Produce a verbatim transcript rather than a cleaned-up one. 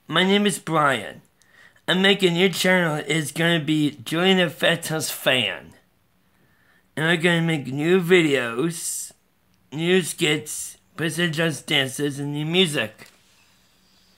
my name is Brian. I'm making a new channel. It's gonna be Julian Feta's Fan. And I'm gonna make new videos, new skits, Prison Just dances, and new music.